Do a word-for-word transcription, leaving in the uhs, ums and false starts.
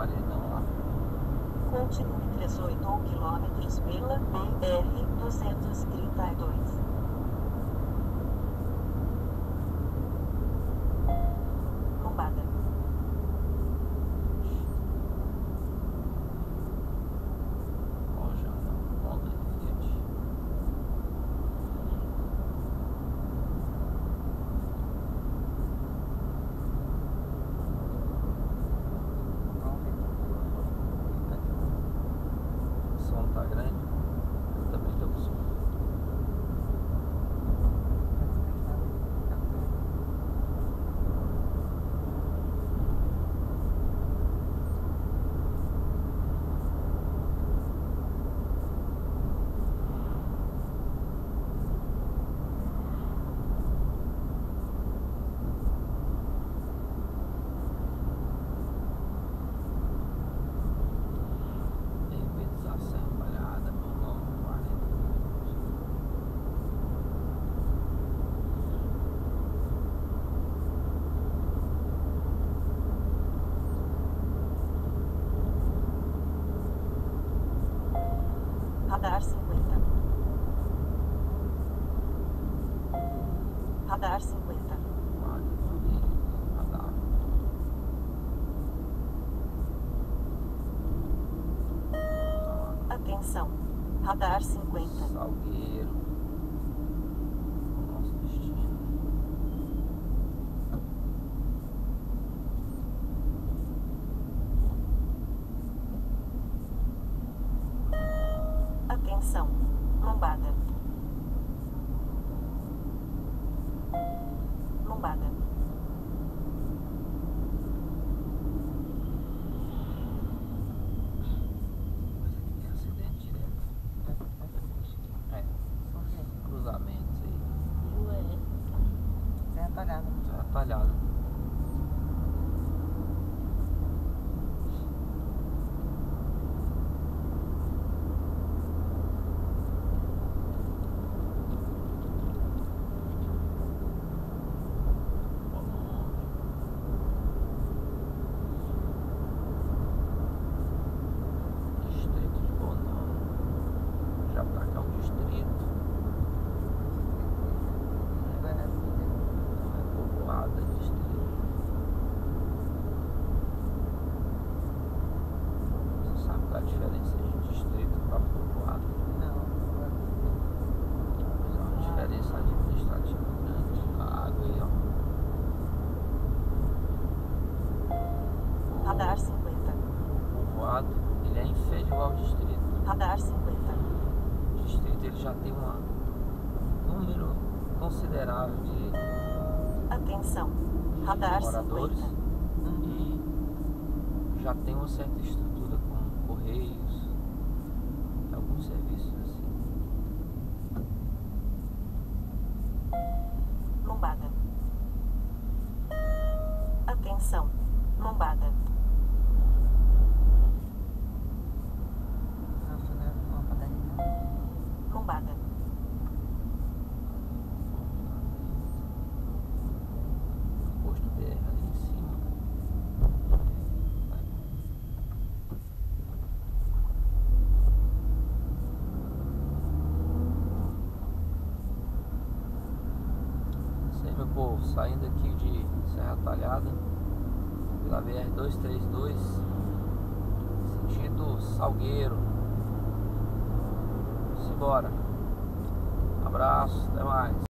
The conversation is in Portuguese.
paredão lá. Continue dezoito quilômetros pela B R duzentos e trinta e dois. Lombada. Loja não, Honda e Fiat. O som tá grande, eu também tô com som. Radar cinquenta. Radar cinquenta. Radar. Atenção. Radar cinquenta. Salgueiro. O nosso destino. Atenção. Lombada. Lombada. Mas aqui tem acidente direto. É. Cruzamentos aí. Zé atalhado. Já atalhado. Distrito de Bonão. Já pra cá é um distrito. Não é povoado, é distrito. Você sabe qual é a diferença de distrito para povoado? Não. Mas é uma diferença administrativa grande. A água aí, ó. Radar cinquenta. O povoado, ele é inferior ao distrito. Radar cinquenta. O distrito, ele já tem uma, um número considerável de Atenção. Radar moradores cinquenta. e já tem uma certa estrutura com correios, alguns serviços assim. Lombada. Atenção. Lombada. Nossa, né? Uma padaria. Lombada. Posto B R ali em cima. Isso aí, meu povo, saindo aqui de Serra Talhada pela B R duzentos e trinta e dois, sentido Salgueiro. Simbora. Abraço, até mais.